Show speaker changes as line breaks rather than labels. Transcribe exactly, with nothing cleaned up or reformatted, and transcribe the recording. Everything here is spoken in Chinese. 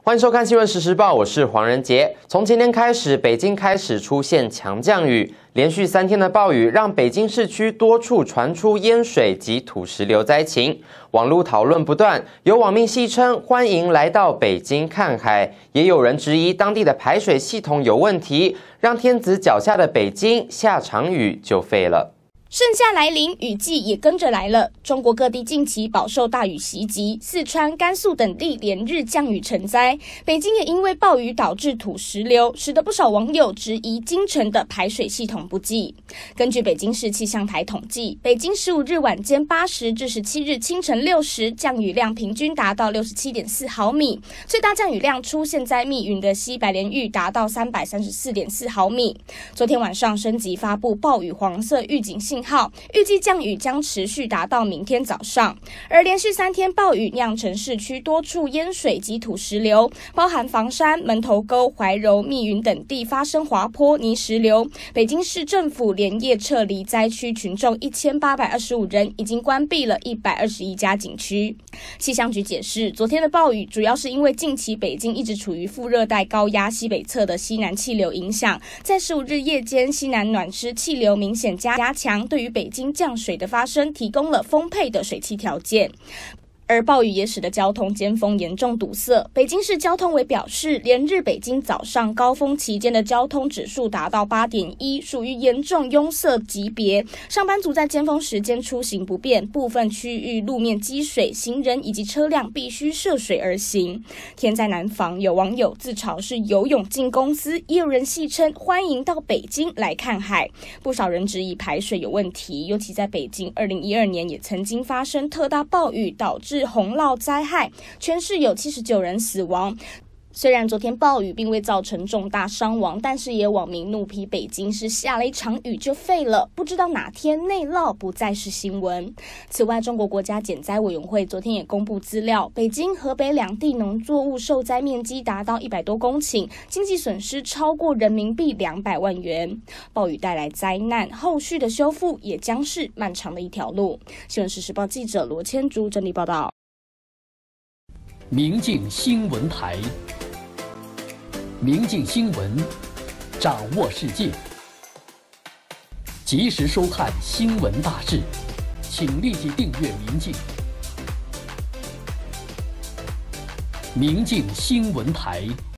欢迎收看《新闻时时报》，我是黄仁杰。从前天开始，北京开始出现强降雨，连续三天的暴雨让北京市区多处传出淹水及土石流灾情，网络讨论不断。有网民戏称欢迎来到北京看海，也有人质疑当地的排水系统有问题，让天子脚下的北京下场雨就废了。
盛夏来临，雨季也跟着来了。中国各地近期饱受大雨袭击，四川、甘肃等地连日降雨成灾。北京也因为暴雨导致土石流，使得不少网友质疑京城的排水系统不济。根据北京市气象台统计，北京十五日晚间八时至十七日清晨六时，降雨量平均达到六十七点四毫米，最大降雨量出现在密云的西白莲峪，达到三百三十四点四毫米。昨天晚上升级发布暴雨黄色预警信号。 预计降雨将持续达到明天早上，而连续三天暴雨酿成市区多处淹水及土石流，包含房山、门头沟、怀柔、密云等地发生滑坡、泥石流。北京市政府连夜撤离灾区群众一千八百二十五人，已经关闭了一百二十一家景区。气象局解释，昨天的暴雨主要是因为近期北京一直处于副热带高压西北侧的西南气流影响，在十五日夜间，西南暖湿气流明显加加强，对于北 北京降水的发生提供了丰沛的水汽条件。 而暴雨也使得交通尖峰严重堵塞。北京市交通委表示，连日北京早上高峰期间的交通指数达到 八点一，属于严重拥塞级别。上班族在尖峰时间出行不便，部分区域路面积水，行人以及车辆必须涉水而行。天灾难防，有网友自嘲是游泳进公司，也有人戏称欢迎到北京来看海。不少人质疑排水有问题，尤其在北京二零一二年也曾经发生特大暴雨，导致 洪涝灾害，全市有七十九人死亡。虽然昨天暴雨并未造成重大伤亡，但是也有网民怒批北京是下了一场雨就废了，不知道哪天内涝不再是新闻。此外，中国国家减灾委员会昨天也公布资料，北京、河北两地农作物受灾面积达到一百多公顷，经济损失超过人民币两百万元。暴雨带来灾难，后续的修复也将是漫长的一条路。新闻时时报记者罗千竹整理报道。
明镜新闻台，明镜新闻，掌握世界，及时收看新闻大事，请立即订阅明镜。明镜新闻台。